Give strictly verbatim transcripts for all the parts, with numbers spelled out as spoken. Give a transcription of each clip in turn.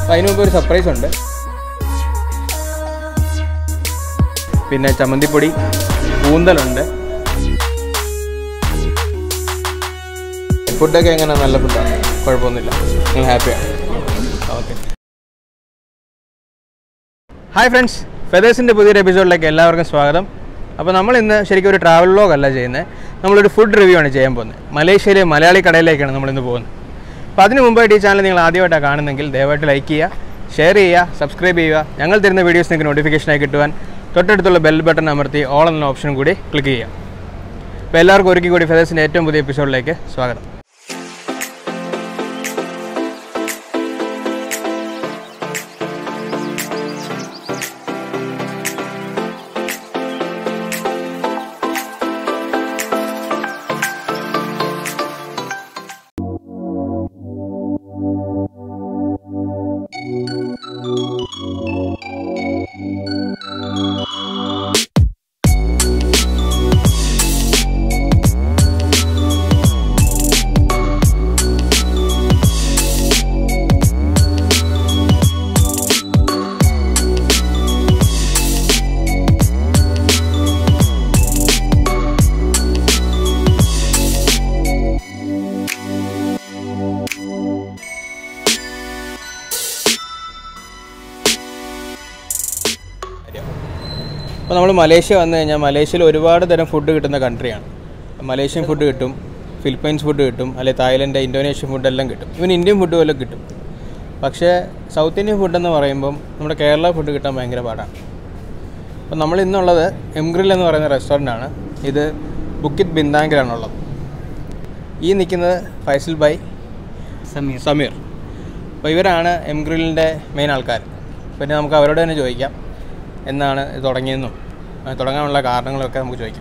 അതിന് മുമ്പ് ഒരു സർപ്രൈസ് ഉണ്ട്. പിന്നെ ചമ്മന്തിപ്പൊടി, കൂന്തലുണ്ട്. ഫുഡൊക്കെ എങ്ങനെ? നല്ല ഫുഡാണ്, കുഴപ്പമൊന്നുമില്ല. നിങ്ങൾ ഹാപ്പിയാണ്? ഓക്കെ. ഹായ് ഫ്രണ്ട്സ്, ഫെദേഴ്സിൻ്റെ പുതിയൊരു എപ്പിസോഡിലേക്ക് എല്ലാവർക്കും സ്വാഗതം. അപ്പോൾ നമ്മൾ ഇന്ന് ശരിക്കും ഒരു ട്രാവൽ വ്ലോഗ് അല്ല ചെയ്യുന്നത്, നമ്മളൊരു ഫുഡ് റിവ്യൂ ആണ് ചെയ്യാൻ പോകുന്നത്. മലേഷ്യയിലെ മലയാളി കടയിലേക്കാണ് നമ്മളിന്ന് പോകുന്നത്. അപ്പോൾ അതിന് മുമ്പായിട്ട് ഈ ചാനൽ നിങ്ങൾ ആദ്യമായിട്ടാണ് കാണുന്നെങ്കിൽ ദയവായിട്ട് ലൈക്ക് ചെയ്യുക, ഷെയർ ചെയ്യുക, സബ്സ്ക്രൈബ് ചെയ്യുക. ഞങ്ങൾ തരുന്ന വീഡിയോസ് നിങ്ങൾക്ക് നോട്ടിഫിക്കേഷനായി കിട്ടുവാൻ തൊട്ടടുത്തുള്ള ബെൽ ബട്ടൺ അമർത്തി ഓൾ എന്ന ഓപ്ഷൻ കൂടി ക്ലിക്ക് ചെയ്യുക. അപ്പോൾ എല്ലാവർക്കും ഒരിക്കൽ കൂടി ഫെദേഴ്സിൻ്റെ ഏറ്റവും പുതിയ എപ്പിസോഡിലേക്ക് സ്വാഗതം. അപ്പോൾ നമ്മൾ മലേഷ്യ വന്നു കഴിഞ്ഞാൽ മലേഷ്യയിൽ ഒരുപാട് തരം ഫുഡ് കിട്ടുന്ന കൺട്രിയാണ്. മലേഷ്യൻ ഫുഡ് കിട്ടും, ഫിലിപ്പൈൻസ് ഫുഡ് കിട്ടും, അല്ലെങ്കിൽ തായ്ലൻഡ്, ഇന്തോനേഷ്യൻ ഫുഡെല്ലാം കിട്ടും, ഇവൻ ഇന്ത്യൻ ഫുഡ് പോലും കിട്ടും. പക്ഷേ സൗത്ത് ഇന്ത്യൻ ഫുഡെന്ന് പറയുമ്പം നമ്മുടെ കേരള ഫുഡ് കിട്ടാൻ ഭയങ്കര പാടാണ്. അപ്പോൾ നമ്മൾ ഇന്നുള്ളത് എംഗ്രിൽ എന്ന് പറയുന്ന റെസ്റ്റോറൻ്റാണ്. ഇത് ബുക്കിറ്റ് ബിന്താങ്കിലാണുള്ളത്. ഈ നിൽക്കുന്നത് ഫൈസൽ ബൈ സമീർ സമീർ അപ്പോൾ ഇവരാണ് എംഗ്രിലിൻ്റെ മെയിൻ ആൾക്കാർ. പിന്നെ നമുക്ക് അവരോട് തന്നെ ചോദിക്കാം എന്നാണ് ഇത് തുടങ്ങിയെന്നും തുടങ്ങാനുള്ള കാരണങ്ങളൊക്കെ നമുക്ക് ചോദിക്കാം.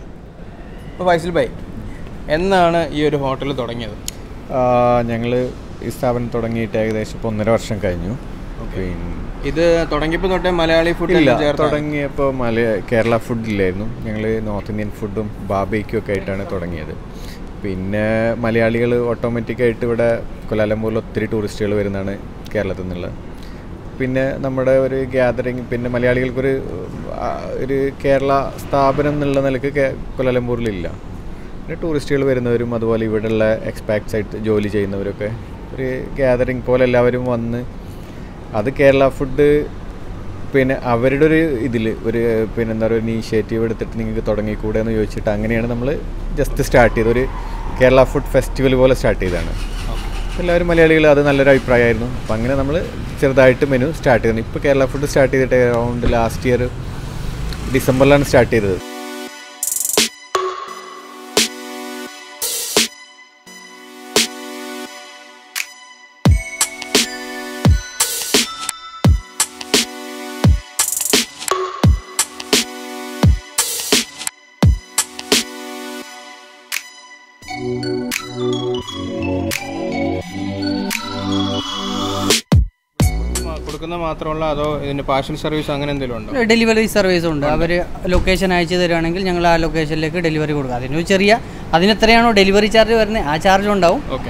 അപ്പോൾ ഫൈസൽ ഭായ്, എന്നാണ് ഈ ഒരു ഹോട്ടൽ തുടങ്ങിയത്? ഞങ്ങൾ ഈ സ്ഥാപനം തുടങ്ങിയിട്ട് ഏകദേശം ഇപ്പോൾ ഒന്നര വർഷം കഴിഞ്ഞു. പിന്നെ ഇത് തുടങ്ങിയപ്പോൾ തൊട്ടേ മലയാളി ഫുഡ് ഇല്ല, തുടങ്ങിയപ്പോൾ മലയ കേരള ഫുഡില്ലായിരുന്നു. ഞങ്ങൾ നോർത്ത് ഇന്ത്യൻ ഫുഡും ബാർബേക്കും ഒക്കെ ആയിട്ടാണ് തുടങ്ങിയത്. പിന്നെ മലയാളികൾ ഓട്ടോമാറ്റിക്കായിട്ട് ഇവിടെ കുലാലംപൂരിൽ ഒത്തിരി ടൂറിസ്റ്റുകൾ വരുന്നതാണ് കേരളത്തിൽ നിന്നുള്ളത്. പിന്നെ നമ്മുടെ ഒരു ഗ്യാതറിങ്, പിന്നെ മലയാളികൾക്കൊരു ഒരു കേരള സ്ഥാപനം എന്നുള്ള നിലയ്ക്ക് കുലാലംപൂരിലില്ല. പിന്നെ ടൂറിസ്റ്റുകൾ വരുന്നവരും അതുപോലെ ഇവിടെയുള്ള എക്സ്പാക്ട്സ് ആയിട്ട് ജോലി ചെയ്യുന്നവരൊക്കെ ഒരു ഗ്യാതറിങ് പോലെ എല്ലാവരും വന്ന് അത് കേരള ഫുഡ് പിന്നെ അവരുടെ ഒരു ഇതിൽ ഒരു പിന്നെ എന്താ പറയുക ഇനീഷ്യേറ്റീവ് എടുത്തിട്ട് നിങ്ങൾക്ക് തുടങ്ങിക്കൂടെ എന്ന് ചോദിച്ചിട്ട് അങ്ങനെയാണ് നമ്മൾ ജസ്റ്റ് സ്റ്റാർട്ട് ചെയ്തത്. ഒരു കേരള ഫുഡ് ഫെസ്റ്റിവൽ പോലെ സ്റ്റാർട്ട് ചെയ്തതാണ്. എല്ലാവരും മലയാളികൾ അത് നല്ലൊരു അഭിപ്രായമായിരുന്നു. അപ്പം അങ്ങനെ നമ്മൾ ചെറുതായിട്ട് മെനു സ്റ്റാർട്ട് ചെയ്തു. ഇപ്പോൾ കേരള ഫുഡ് സ്റ്റാർട്ട് ചെയ്തിട്ട് അറൗണ്ട് ലാസ്റ്റ് ഇയർ ഡിസംബറിലാണ് സ്റ്റാർട്ട് ചെയ്തത്. കൊടുക്കുന്ന മാത്രമല്ല അതോ ഇതിൻ്റെ പാർസൽ സർവീസ് അങ്ങനെ എന്തെങ്കിലും ഉണ്ടോ? ഡെലിവറി സർവീസ് ഉണ്ട്. അവർ ലൊക്കേഷൻ അയച്ചു തരുവാണെങ്കിൽ ഞങ്ങൾ ആ ലൊക്കേഷനിലേക്ക് ഡെലിവറി കൊടുക്കുക. അതിന് ചെറിയ അതിന് എത്രയാണോ ഡെലിവറി ചാർജ് വരുന്നത് ആ ചാർജ് ഉണ്ടാവും. ഓക്കെ.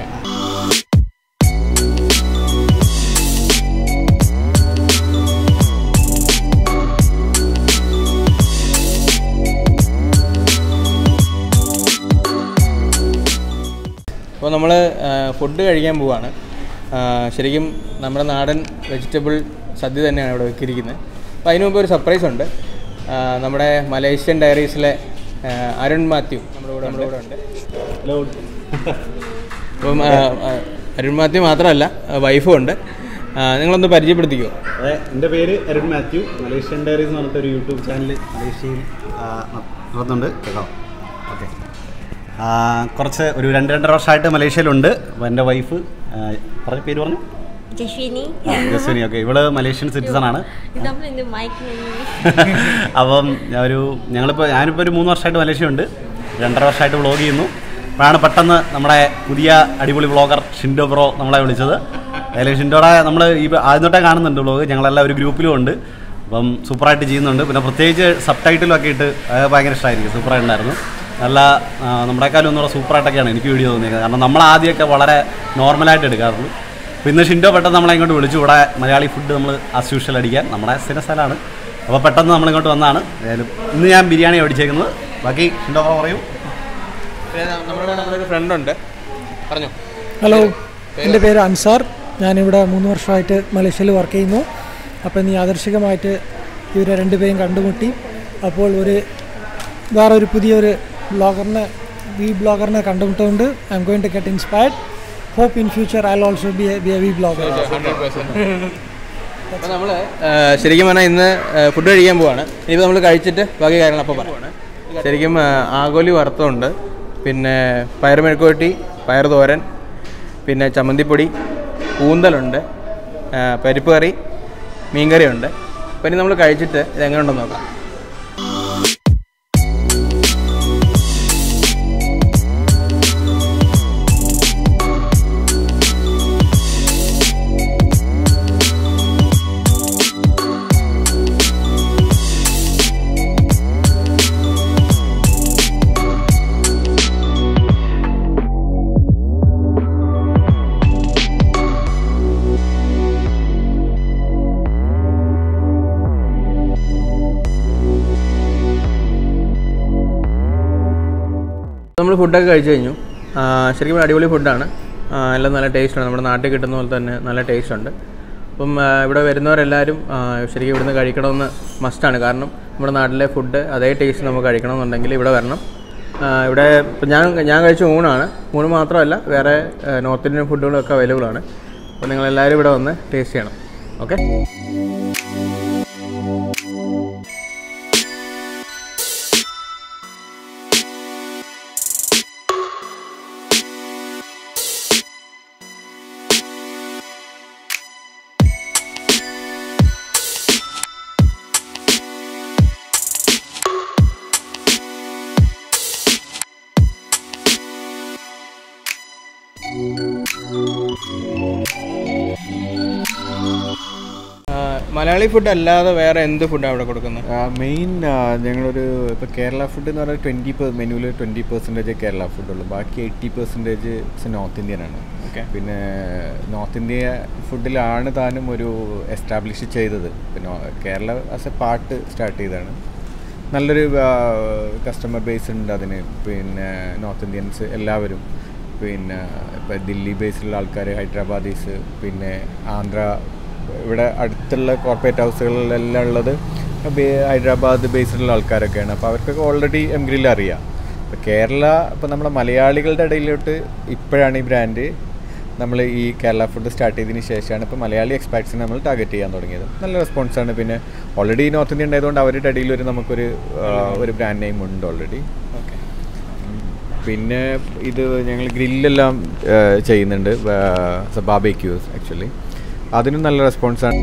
അപ്പോൾ നമ്മൾ ഫുഡ് കഴിക്കാൻ പോവാണ്. ശരിക്കും നമ്മുടെ നാടൻ വെജിറ്റബിൾ സദ്യ തന്നെയാണ് ഇവിടെ വെക്കിയിരിക്കുന്നത്. അപ്പോൾ അതിന് മുമ്പ് ഒരു സർപ്രൈസ് ഉണ്ട്. നമ്മുടെ മലേഷ്യൻ ഡയറീസിലെ അരുൺ മാത്യു നമ്മുടെ കൂടെ നമ്മുടെ കൂടെ ഉണ്ട്. ഹലോ. അപ്പം അരുൺ മാത്യു മാത്രമല്ല വൈഫും ഉണ്ട്. നിങ്ങളൊന്ന് പരിചയപ്പെടുത്തിക്കോ? അതെ, എൻ്റെ പേര് അരുൺ മാത്യു. മലേഷ്യൻ ഡയറീസ് എന്ന് പറഞ്ഞിട്ടൊരു യൂട്യൂബ് ചാനൽ മലേഷ്യയിൽ നടത്തുന്നുണ്ട് കേട്ടോ. ഓക്കെ. കുറച്ച് ഒരു രണ്ട് രണ്ടര വർഷമായിട്ട് മലേഷ്യയിലുണ്ട്. അപ്പോൾ എൻ്റെ വൈഫ് പറഞ്ഞ പേര് പറഞ്ഞു ജസ്വിനി. ജസ്വിനി ഓക്കെ. ഇവള് മലേഷ്യൻ സിറ്റിസൺ ആണ്. അപ്പം ഒരു ഞങ്ങളിപ്പോൾ ഞാനിപ്പോൾ ഒരു മൂന്ന് വർഷമായിട്ട് മലേഷ്യ ഉണ്ട്. രണ്ടര വർഷമായിട്ട് വ്ളോഗ് ചെയ്യുന്നു. അപ്പോഴാണ് പെട്ടെന്ന് നമ്മുടെ പുതിയ അടിപൊളി വ്ളോഗർ ഷിൻറ്റോ ബ്രോ നമ്മളെ വിളിച്ചത്. അതിൽ ഷിൻറ്റോടെ നമ്മൾ ഈ ആദ്യം തൊട്ടേ കാണുന്നുണ്ട് വ്ളോഗ്. ഞങ്ങളെല്ലാം ഒരു ഗ്രൂപ്പിലും ഉണ്ട്. അപ്പം സൂപ്പറായിട്ട് ചെയ്യുന്നുണ്ട്. പിന്നെ പ്രത്യേകിച്ച് സബ് ടൈറ്റിലൊക്കെ ഇട്ട് ഭയങ്കര ഇഷ്ടമായിരിക്കും. സൂപ്പറായിട്ടുണ്ടായിരുന്നു. നല്ല നമ്മുടെക്കാളും ഒന്നുകൂടെ സൂപ്പറായിട്ടൊക്കെയാണ് എനിക്ക് വീഡിയോ തോന്നിയത്. കാരണം നമ്മൾ ആദ്യമൊക്കെ വളരെ നോർമലായിട്ട് എടുക്കാറുള്ളൂ. അപ്പോൾ ഇന്ന് ഷിൻഡോ പെട്ടെന്ന് നമ്മളെ ഇങ്ങോട്ട് വിളിച്ചു. ഇവിടെ മലയാളി ഫുഡ് നമ്മൾ ആസ് യൂഷ്വൽ അടിക്കാൻ നമ്മുടെ സ്ഥിര സ്ഥലമാണ്. അപ്പോൾ പെട്ടെന്ന് നമ്മളിങ്ങോട്ട് വന്നതാണ്. ഏതായാലും ഇന്ന് ഞാൻ ബിരിയാണി മേടിച്ചേക്കുന്നത്. ബാക്കി ഷിൻഡോ പറയൂ. നമ്മുടെ നമ്മളൊരു ഫ്രണ്ടുണ്ട്, പറഞ്ഞു. ഹലോ, എൻ്റെ പേര് അൻസാർ. ഞാനിവിടെ മൂന്ന് വർഷമായിട്ട് മലേഷ്യയിൽ വർക്ക് ചെയ്യുന്നു. അപ്പോൾ ഇന്ന് യാദർശികമായിട്ട് ഇവരെ രണ്ടുപേരും കണ്ടുമുട്ടി. അപ്പോൾ ഒരു വേറൊരു പുതിയൊരു ബ്ലോഗറിനെ വി ബ്ലോഗറിനെ കണ്ടുമുട്ടുകൊണ്ട് I am going to get inspired. Hope in future I will also be be a vlogger. അപ്പോൾ നമ്മൾ ശരിക്കും പറഞ്ഞാൽ ഇന്ന് ഫുഡ് കഴിക്കാൻ പോവാണ്. ഇനിയിപ്പോൾ നമ്മൾ കഴിച്ചിട്ട് ബാക്കി കാര്യങ്ങൾ അപ്പോൾ പറയുവാണ്. ശരിക്കും ആഗോലി വറുത്തമുണ്ട്, പിന്നെ പയർ മെഴുക്കുവരട്ടി, പയർ തോരൻ, പിന്നെ ചമ്മന്തിപ്പൊടി, കൂന്തലുണ്ട്, പരിപ്പ് കറി, മീൻകറിയുണ്ട്. അപ്പോൾ ഇനി നമ്മൾ കഴിച്ചിട്ട് ഇതെങ്ങനെ ഉണ്ടെന്ന് നോക്കാം. നമ്മൾ ഫുഡൊക്കെ കഴിച്ചു കഴിഞ്ഞു. ശരിക്കും അടിപൊളി ഫുഡാണ്, എല്ലാം നല്ല ടേസ്റ്റാണ്. നമ്മുടെ നാട്ടിൽ കിട്ടുന്ന പോലെ തന്നെ നല്ല ടേസ്റ്റുണ്ട്. അപ്പം ഇവിടെ വരുന്നവരെല്ലാവരും ശരിക്കും ഇവിടുന്ന് കഴിക്കണമെന്ന് മസ്റ്റാണ്. കാരണം നമ്മുടെ നാട്ടിലെ ഫുഡ് അതേ ടേസ്റ്റ് നമുക്ക് കഴിക്കണമെന്നുണ്ടെങ്കിൽ ഇവിടെ വരണം. ഇവിടെ ഇപ്പം ഞാൻ ഞാൻ കഴിച്ച ഊണാണ്. ഊണ് മാത്രമല്ല, വേറെ നോർത്ത് ഇന്ത്യൻ ഫുഡുകളൊക്കെ അവൈലബിൾ ആണ്. അപ്പോൾ നിങ്ങളെല്ലാവരും ഇവിടെ വന്ന് ടേസ്റ്റ് ചെയ്യണം. ഓക്കെ. മലയാളി ഫുഡ് അല്ലാതെ വേറെ എന്ത് ഫുഡാണ് അവിടെ കൊടുക്കുന്നത്? മെയിൻ ഞങ്ങളൊരു ഇപ്പോൾ കേരള ഫുഡ് എന്ന് പറഞ്ഞാൽ ട്വൻറ്റി പെർ മെനുവിൽ ട്വൻറ്റി പെർസെൻറ്റേജ് കേരള ഫുഡുള്ളൂ. ബാക്കി എയ്റ്റി പെർസെൻറ്റേജ് നോർത്ത് ഇന്ത്യനാണ്. ഓക്കെ. പിന്നെ നോർത്ത് ഇന്ത്യ ഫുഡിലാണ് താനും ഒരു എസ്റ്റാബ്ലിഷ് ചെയ്തത്. പിന്നെ Kerala as a part start ചെയ്തതാണ്. നല്ലൊരു കസ്റ്റമർ ബേസ് ഉണ്ട് അതിന്. പിന്നെ നോർത്ത് ഇന്ത്യൻസ് എല്ലാവരും, പിന്നെ ഇപ്പോൾ ദില്ലി ബേസിലുള്ള ആൾക്കാർ, ഹൈദരാബാദീസ്, പിന്നെ ആന്ധ്ര, ഇവിടെ അടുത്തുള്ള കോർപ്പറേറ്റ് ഹൗസുകളിലെല്ലാം ഉള്ളത് ഹൈദരാബാദ് ബേസിലുള്ള ആൾക്കാരൊക്കെയാണ്. അപ്പോൾ അവർക്കൊക്കെ ഓൾറെഡി എം ഗ്രിൽ അറിയാം. ഇപ്പോൾ കേരള ഇപ്പോൾ നമ്മുടെ മലയാളികളുടെ ഇടയിലോട്ട് ഇപ്പോഴാണ് ഈ ബ്രാൻഡ് നമ്മൾ ഈ കേരള ഫുഡ് സ്റ്റാർട്ട് ചെയ്തതിന് ശേഷമാണ് ഇപ്പോൾ മലയാളി എക്സ്പാറ്റ്സിനെ നമ്മൾ ടാർഗറ്റ് ചെയ്യാൻ തുടങ്ങിയത്. നല്ല റെസ്പോൺസാണ്. പിന്നെ ഓൾറെഡി നോർത്ത് ഇന്ത്യ ഉണ്ടായതുകൊണ്ട് അവരുടെ ഇടയിൽ ഒരു നമുക്കൊരു ഒരു ബ്രാൻഡ് നെയിം ഉണ്ട് ഓൾറെഡി. ഓക്കെ. പിന്നെ ഇത് ഞങ്ങൾ ഗ്രില്ലെല്ലാം ചെയ്യുന്നുണ്ട്, ബാർബെക്യൂസ് ആക്ച്വലി. അതിനും നല്ല റെസ്പോൺസാണ്.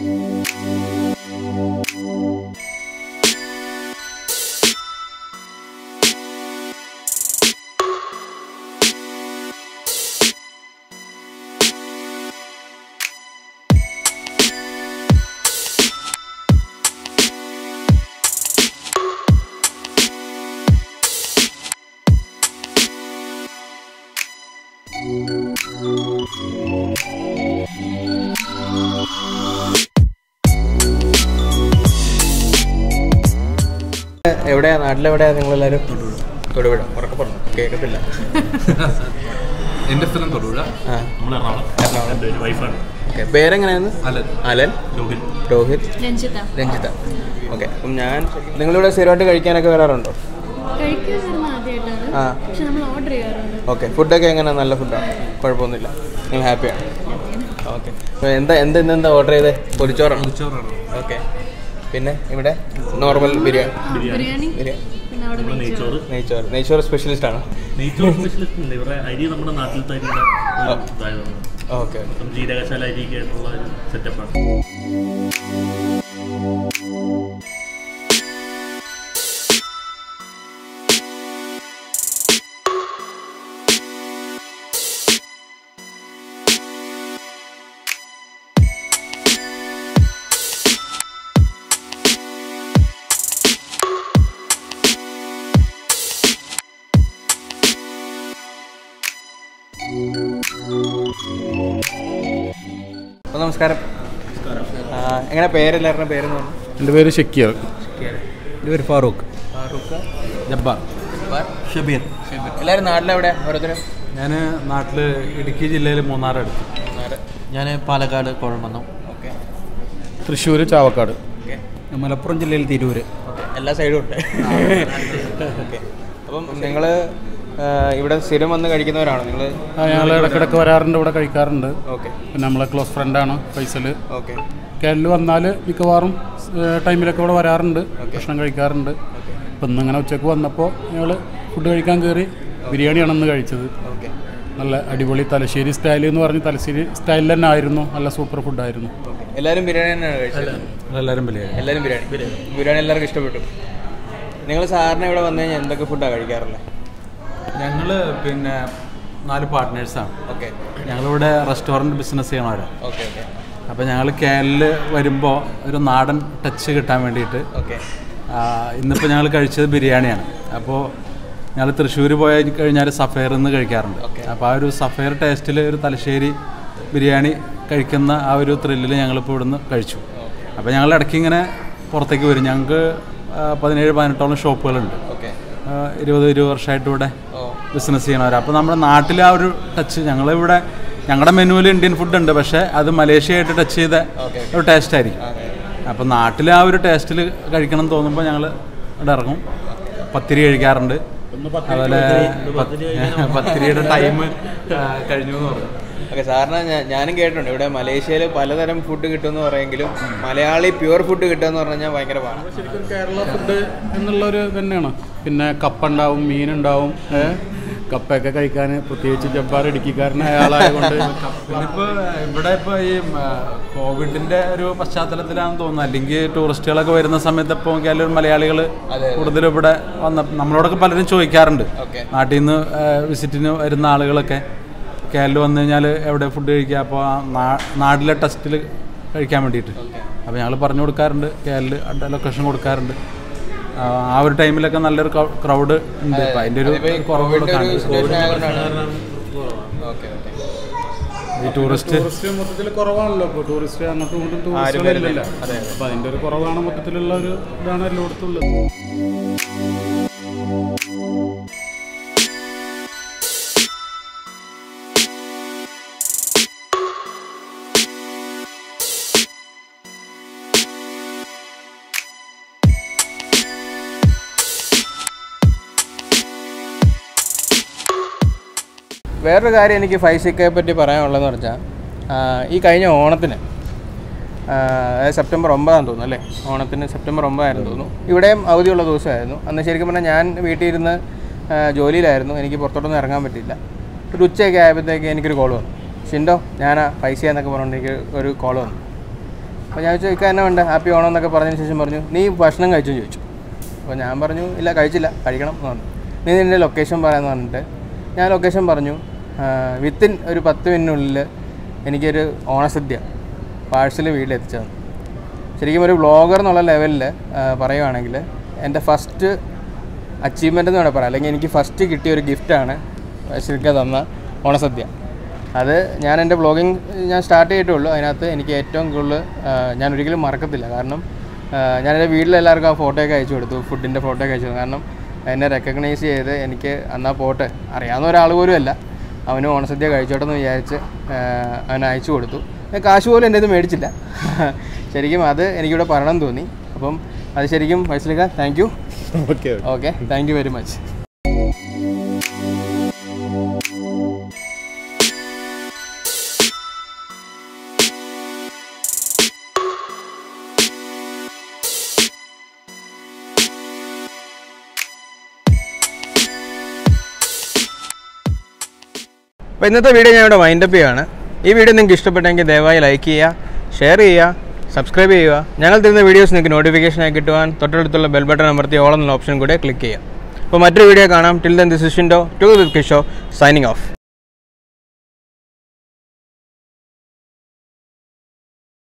എവിടെയാ, നാട്ടിലെവിടെയാ നിങ്ങളെല്ലാവരും? തൊടുപുഴ. ഉറക്കെ പറഞ്ഞു, കേൾക്കത്തില്ല. എൻ്റെ സ്ഥലം തൊടുപുഴ. ആ, എറണാകുളം. വൈഫാണ്. ഓക്കെ. പേരെങ്ങനെയായിരുന്നു? Alan. Alan, Rohit, Rohit, Ranjitha. Ranjitha. Okay. അപ്പം ഞാൻ നിങ്ങളിവിടെ സ്ഥിരമായിട്ട് കഴിക്കാനൊക്കെ വരാറുണ്ടോ? ആ, ഓക്കെ. ഫുഡൊക്കെ എങ്ങനെയാണ്? നല്ല ഫുഡാണ്, കുഴപ്പമൊന്നുമില്ല, നിങ്ങൾ ഹാപ്പിയാണ്? ഓക്കെ. എന്താ എന്താ എന്താ ഓർഡർ ചെയ്തേ? പൊരിച്ചോറാണ്? ചോറാണ്. ഓക്കെ. പിന്നെ ഇവിടെ നോർമൽ ബിരിയാണി, ബിരിയാണി, നെയ്ച്ചോറ്. നെയ്ച്ചോറ്. നെയ്ച്ചോറ് സ്പെഷ്യലിസ്റ്റ് ആണ്? നെയ്ച്ചോറ് സ്പെഷ്യലിസ്റ്റ് ഉണ്ട്. ഇവരുടെ അരി നമ്മുടെ നാട്ടിലത്തെ അരിയുടെ ഇതായതാണ്. ഓക്കെ. ജീരകശാല അരിയൊക്കെ ആയിട്ടുള്ള ഒരു സെറ്റപ്പാണ്. അപ്പോൾ നമസ്കാരം. എങ്ങനെ പേരെല്ലാവരുടെ പേരെന്ന് പറഞ്ഞു? എൻ്റെ പേര് ഷക്കീർ. എൻ്റെ പേര് ഫാറൂഖ്. ഫാറൂഖ്. ജബ്ബാർ. ജബ്ബാർ. ഷബീർ. ഷബീർ. എല്ലാവരും നാട്ടിലെവിടെ ഓരോരുത്തരും? ഞാൻ നാട്ടിൽ ഇടുക്കി ജില്ലയിൽ മൂന്നാർ അടുത്ത്. മൂന്നാർ. ഞാൻ പാലക്കാട് കുഴമന്നം. ഓക്കെ. തൃശ്ശൂർ ചാവക്കാട്. ഓക്കെ. മലപ്പുറം ജില്ലയിൽ തിരൂര്. ഓക്കെ, എല്ലാ സൈഡും ഉണ്ട്. ഓക്കെ. അപ്പം നിങ്ങൾ ഇവിടെ സ്ഥിരം വന്ന് കഴിക്കുന്നവരാണോ നിങ്ങൾ? ഞങ്ങൾ ഇടയ്ക്കിടയ്ക്ക് വരാറുണ്ട്, ഇവിടെ കഴിക്കാറുണ്ട്. ഓക്കെ. പിന്നെ നമ്മളെ ക്ലോസ് ഫ്രണ്ടാണ് ഫൈസൽ. ഓക്കെ. കേരളത്തിൽ വന്നാൽ മിക്കവാറും ടൈമിലൊക്കെ ഇവിടെ വരാറുണ്ട്, ഭക്ഷണം കഴിക്കാറുണ്ട്. ഇപ്പം ഇന്നിങ്ങനെ ഉച്ചയ്ക്ക് വന്നപ്പോൾ ഞങ്ങൾ ഫുഡ് കഴിക്കാൻ കയറി. ബിരിയാണിയാണ് ഇന്ന് കഴിച്ചത്. ഓക്കെ. നല്ല അടിപൊളി തലശ്ശേരി സ്റ്റൈൽ എന്ന് പറഞ്ഞ് തലശ്ശേരി സ്റ്റൈലിൽ തന്നെ ആയിരുന്നു. നല്ല സൂപ്പർ ഫുഡായിരുന്നു. എല്ലാവരും ബിരിയാണി തന്നെയാണ് കഴിച്ചത്? എല്ലാവരും ബിരിയാണി. എല്ലാവരും ബിരിയാണി. ബിരിയാണി എല്ലാവർക്കും ഇഷ്ടപ്പെട്ടു. നിങ്ങൾ സാറിന് ഇവിടെ വന്നു കഴിഞ്ഞാൽ എന്തൊക്കെ ഫുഡാണ് കഴിക്കാറുള്ളത്? ഞങ്ങൾ പിന്നെ നാല് പാർട്ട്നേഴ്സാണ്. ഓക്കെ. ഞങ്ങളിവിടെ റെസ്റ്റോറൻറ്റ് ബിസിനസ് ചെയ്യണവരാണ്. ഓക്കെ. ഓക്കെ. അപ്പോൾ ഞങ്ങൾ കേരളത്തിൽ വരുമ്പോൾ ഒരു നാടൻ ടച്ച് കിട്ടാൻ വേണ്ടിയിട്ട് ഓക്കെ. ഇന്നിപ്പോൾ ഞങ്ങൾ കഴിച്ചത് ബിരിയാണിയാണ്. അപ്പോൾ ഞങ്ങൾ തൃശ്ശൂർ പോയി കഴിഞ്ഞാൽ സഫയറിൽ നിന്ന് കഴിക്കാറുണ്ട്. അപ്പോൾ ആ ഒരു സഫയർ ടേസ്റ്റിൽ ഒരു തലശ്ശേരി ബിരിയാണി കഴിക്കുന്ന ആ ഒരു ത്രില്ലിൽ ഞങ്ങളിപ്പോൾ ഇവിടുന്ന് കഴിച്ചു. അപ്പോൾ ഞങ്ങൾ ഇടയ്ക്ക് ഇങ്ങനെ പുറത്തേക്ക് വരും. ഞങ്ങൾക്ക് പതിനേഴ് പതിനെട്ടോളം ഷോപ്പുകളുണ്ട്. ഇരുപത് ഇരുപത് വർഷമായിട്ട് ഇവിടെ ബിസിനസ് ചെയ്യണവർ. അപ്പോൾ നമ്മുടെ നാട്ടിൽ ആ ഒരു ടച്ച് ഞങ്ങളിവിടെ ഞങ്ങളുടെ മെനുവിൽ ഇന്ത്യൻ ഫുഡ് ഉണ്ട്, പക്ഷേ അത് മലേഷ്യയായിട്ട് ടച്ച് ചെയ്ത ഒരു ടേസ്റ്റ് ആയിരിക്കും. അപ്പോൾ നാട്ടിൽ ആ ഒരു ടേസ്റ്റിൽ കഴിക്കണം എന്ന് തോന്നുമ്പോൾ ഞങ്ങൾ ഇവിടെ ഇറങ്ങും. പത്തിരി കഴിക്കാറുണ്ട്. അതുപോലെ പത്തിരിയുടെ ടൈം കഴിഞ്ഞു എന്ന് പറഞ്ഞു. ഓക്കെ. സാറിന് ഞാനും കേട്ടിട്ടുണ്ട് ഇവിടെ മലേഷ്യയിൽ പലതരം ഫുഡ് കിട്ടുമെന്ന് പറയുമെങ്കിലും മലയാളി പ്യുവർ ഫുഡ് കിട്ടുമെന്ന് പറഞ്ഞു കഴിഞ്ഞാൽ ഭയങ്കര പാടാണ്. ശരിക്കും കേരള ഫുഡ് എന്നുള്ളൊരു തന്നെയാണ്. പിന്നെ കപ്പ ഉണ്ടാവും, മീനുണ്ടാവും. കപ്പയൊക്കെ കഴിക്കാൻ പ്രത്യേകിച്ച് ജബ്ബാർ ഇടുക്കിക്കാരനായ ആളായതുകൊണ്ട്. പിന്നെ ഇപ്പോൾ ഇവിടെ ഇപ്പോൾ ഈ കോവിഡിൻ്റെ ഒരു പശ്ചാത്തലത്തിലാണെന്ന് തോന്നുന്നു. അല്ലെങ്കിൽ ടൂറിസ്റ്റുകളൊക്കെ വരുന്ന സമയത്ത് ഇപ്പോൾ നോക്കിയാലും മലയാളികൾ കൂടുതലും ഇവിടെ വന്ന നമ്മളോടൊക്കെ പലരും ചോദിക്കാറുണ്ട്. നാട്ടിൽ നിന്ന് വിസിറ്റിന് വരുന്ന ആളുകളൊക്കെ കേരളത്തിൽ വന്നു കഴിഞ്ഞാൽ എവിടെ ഫുഡ് കഴിക്കുക, അപ്പോൾ നാട്ടിലെ ടെസ്റ്റിൽ കഴിക്കാൻ വേണ്ടിയിട്ട്. അപ്പോൾ ഞങ്ങൾ പറഞ്ഞു കൊടുക്കാറുണ്ട്, കേരളത്തിൽ ലൊക്കേഷൻ കൊടുക്കാറുണ്ട്. ആ ഒരു ടൈമിലൊക്കെ നല്ലൊരു ക്രൗഡ് ഉണ്ട്. അപ്പം അതിൻ്റെ ഒരു കുറവുകളൊക്കെ ഈ ടൂറിസ്റ്റ് മൊത്തത്തിൽ കുറവാണല്ലോ. ഇപ്പോൾ ടൂറിസ്റ്റ് അങ്ങോട്ടും ഇങ്ങോട്ടും ടൂറിസ്റ്റുകളില്ല. അപ്പോൾ അതിൻ്റെ ഒരു കുറവാണ് മൊത്തത്തിലുള്ള ഒരു ഇതാണ് എല്ലായിടത്തും ഉള്ളത്. വേറൊരു കാര്യം എനിക്ക് ഫൈസിക്കയെ പറ്റി പറയാനുള്ളതെന്ന് പറഞ്ഞാൽ ഈ കഴിഞ്ഞ ഓണത്തിന് അതായത് സെപ്റ്റംബർ ഒമ്പതാം തോന്നുന്നു അല്ലേ? ഓണത്തിന് സെപ്റ്റംബർ ഒമ്പതായിരുന്നു തോന്നുന്നു. ഇവിടെയും അവധിയുള്ള ദിവസമായിരുന്നു. അന്ന് ശരിക്കും പറഞ്ഞാൽ ഞാൻ വീട്ടിൽ ഇരുന്ന് ജോലിയിലായിരുന്നു. എനിക്ക് പുറത്തോട്ടൊന്നും ഇറങ്ങാൻ പറ്റില്ല. ഒരു ഉച്ചയൊക്കെ ആയപ്പോഴത്തേക്ക് എനിക്കൊരു കോൾ വന്നു. ഷിൻഡോ ഞാനാ ഫൈസിയ എന്നൊക്കെ പറഞ്ഞുകൊണ്ട് എനിക്ക് ഒരു കോൾ വന്നു. അപ്പോൾ ഞാൻ ചോദിക്കാൻ തന്നെ വേണ്ട ഹാപ്പി ഓണം എന്നൊക്കെ പറഞ്ഞതിന് ശേഷം പറഞ്ഞു നീ ഭക്ഷണം കഴിച്ചു ചോദിച്ചു. അപ്പോൾ ഞാൻ പറഞ്ഞു ഇല്ല കഴിച്ചില്ല, കഴിക്കണം എന്ന് പറഞ്ഞു. നീ നിൻ്റെ ലൊക്കേഷൻ പറയാമെന്ന് പറഞ്ഞിട്ട് ഞാൻ ലൊക്കേഷൻ പറഞ്ഞു. വിത്തിൻ ഒരു പത്ത് മിനിറ്റിനുള്ളിൽ എനിക്കൊരു ഓണസദ്യ പാഴ്സൽ വീട്ടിലെത്തിച്ചു തന്നു. ശരിക്കും ഒരു വ്ളോഗർ എന്നുള്ള ലെവലിൽ പറയുകയാണെങ്കിൽ എൻ്റെ ഫസ്റ്റ് അച്ചീവ്മെൻ്റ് എന്ന് വേണമെങ്കിൽ പറയാം, അല്ലെങ്കിൽ എനിക്ക് ഫസ്റ്റ് കിട്ടിയ ഒരു ഗിഫ്റ്റാണ് ശരിക്കും തന്ന ഓണസദ്യ. അത് ഞാൻ എൻ്റെ വ്ളോഗിങ് ഞാൻ സ്റ്റാർട്ട് ചെയ്തിട്ടുള്ളൂ. അതിനകത്ത് എനിക്ക് ഏറ്റവും കൂടുതൽ ഞാൻ ഒരിക്കലും മറക്കത്തില്ല. കാരണം ഞാൻ എൻ്റെ വീട്ടിലെല്ലാവർക്കും ആ ഫോട്ടോയൊക്കെ അയച്ചു കൊടുത്തു, ഫുഡിൻ്റെ ഫോട്ടോയൊക്കെ അയച്ചു കൊടുത്തു. കാരണം എന്നെ റെക്കഗ്നൈസ് ചെയ്ത് എനിക്ക് എന്നാൽ പോട്ടെ അറിയാവുന്ന ഒരാൾ പോലും അല്ല, അവന് ഓണസദ്യ കഴിച്ചോട്ടെന്ന് വിചാരിച്ച് അവന് അയച്ചു കൊടുത്തു. കാശ് പോലും എൻ്റെ ഇത് മേടിച്ചില്ല. ശരിക്കും അത് എനിക്കിവിടെ പറയണം തോന്നി. അപ്പം അത് ശരിക്കും ഫൈസലിക്ക thank you. Okay okay thank you very much. അപ്പോൾ ഇന്നത്തെ വീഡിയോ ഞാൻ ഇവിടെ വൈൻഡപ്പ് ചെയ്യുകയാണ്. ഈ വീഡിയോ നിങ്ങൾക്ക് ഇഷ്ടപ്പെട്ടെങ്കിൽ ദയവായി ലൈക്ക് ചെയ്യുക, ഷെയർ ചെയ്യുക, സബ്സ്ക്രൈബ് ചെയ്യുക. ഞങ്ങൾ തരുന്ന വീഡിയോസ് നിങ്ങൾക്ക് നോട്ടിഫിക്കേഷനായി കിട്ടുവാൻ തൊട്ടടുത്തുള്ള ബെൽ ബട്ടൺ അമർത്തി ഓൾ എന്നുള്ള ഓപ്ഷൻ കൂടെ ക്ലിക്ക് ചെയ്യുക. അപ്പോൾ മറ്റൊരു വീഡിയോ കാണാം. Till then this is Shindo to with Kisho signing of.